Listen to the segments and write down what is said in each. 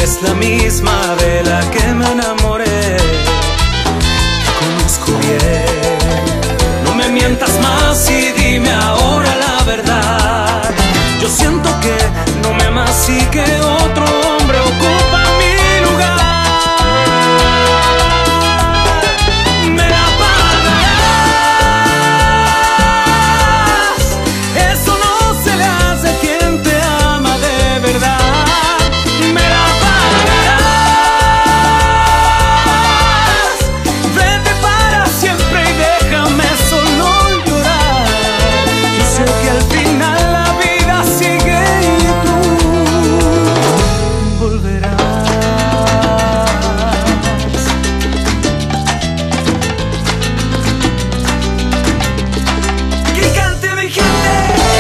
eres la misma de la que me enamoré. Te conozco bien, no me mientas más y dime ahora la verdad. Yo siento que no me amas y que otro hombre ocupa mi lugar. Me la pagarás, eso no se le hace a quien te ama de verdad. Me la pagarás, vete para siempre y déjame solo llorar. Yo sé que al final la vida sigue y tú volverás. ¡Que cante mi gente!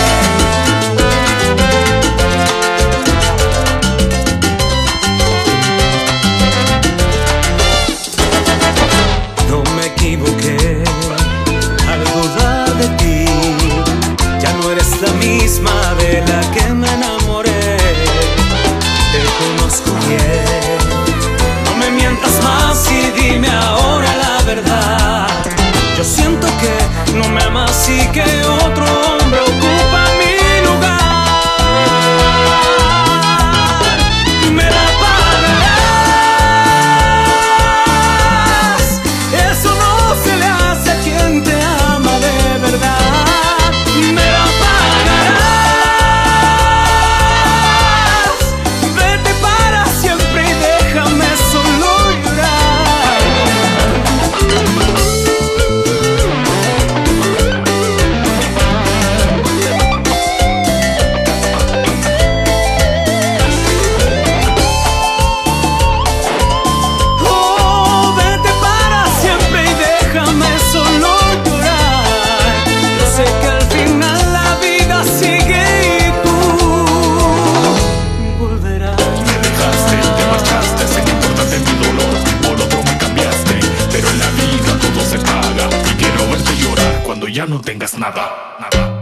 No me equivoqué al dudar de ti. Ya no eres la misma de la que me enamoré. Te conozco bien, no me mientas más y dime ahora la verdad. Yo siento que no me amas y que otro hombre ocupa mi lugar. Me la pagarás, eso no se le hace a quien te ama de verdad. Me la pagarás, vete para siempre y déjame solo llorar. Oh, vete para siempre y déjame solo llorar. Yo sé que al final la vida sigue y tú volverás. Me dejaste, te marchaste, sin importarte mi dolor. Por otro me cambiaste, pero en la vida todo se paga. Y quiero verte llorar cuando ya no tengas nada, nada.